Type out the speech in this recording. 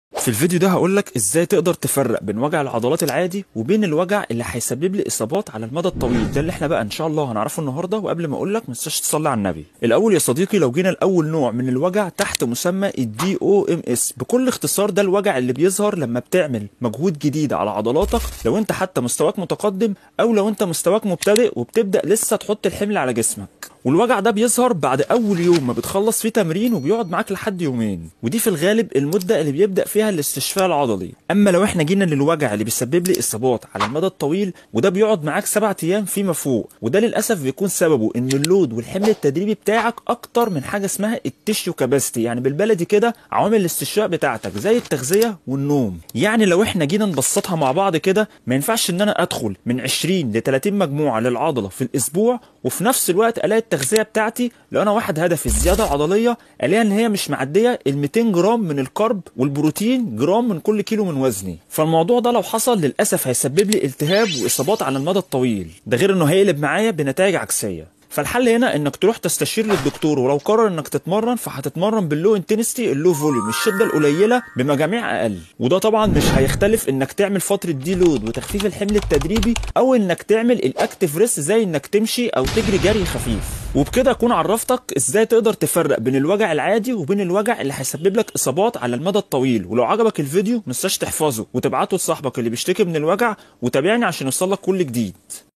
في الفيديو ده هقولك ازاي تقدر تفرق بين وجع العضلات العادي وبين الوجع اللي هيسبب لي اصابات على المدى الطويل. ده اللي احنا بقى ان شاء الله هنعرفه النهارده. وقبل ما اقولك ما تنساش تصلي على النبي. الاول يا صديقي، لو جينا لاول نوع من الوجع تحت مسمى الدي او ام اس، بكل اختصار ده الوجع اللي بيظهر لما بتعمل مجهود جديد على عضلاتك، لو انت حتى مستواك متقدم او لو انت مستواك مبتدئ وبتبدا لسه تحط الحمل على جسمك. والوجع ده بيظهر بعد اول يوم ما بتخلص فيه تمرين وبيقعد معاك لحد يومين، ودي في الغالب المده اللي بيبدا فيها الاستشفاء العضلي. اما لو احنا جينا للوجع اللي بيسبب لي اصابات على المدى الطويل، وده بيقعد معاك 7 ايام فيما فوق، وده للاسف بيكون سببه ان اللود والحمل التدريبي بتاعك اكتر من حاجه اسمها التيشيو كاباسيتي، يعني بالبلدي كده عوامل الاستشفاء بتاعتك زي التغذيه والنوم. يعني لو احنا جينا نبسطها مع بعض كده، ما ينفعش ان انا ادخل من 20 ل 30 مجموعه للعضله في الاسبوع وفي نفس الوقت الاقي التغذيه بتاعتي، لو انا واحد هدفي الزياده العضليه، الاقيها ان هي مش معديه ال 200 جرام من الكرب والبروتين جرام من كل كيلو من وزني. فالموضوع ده لو حصل للاسف هيسبب لي التهاب واصابات على المدى الطويل، ده غير انه هيقلب معايا بنتائج عكسيه. فالحل هنا انك تروح تستشير للدكتور، ولو قرر انك تتمرن فهتتمرن باللو انتنستي اللو فوليوم، الشده القليله بمجاميع اقل. وده طبعا مش هيختلف انك تعمل فتره دي لود وتخفيف الحمل التدريبي، او انك تعمل الاكتيف ريست زي انك تمشي او تجري جري خفيف. وبكده اكون عرفتك ازاي تقدر تفرق بين الوجع العادي وبين الوجع اللي هيسبب لك اصابات على المدى الطويل. ولو عجبك الفيديو متنساش تحفظه وتبعته لصاحبك اللي بيشتكي من الوجع، وتابعني عشان يوصلك كل جديد.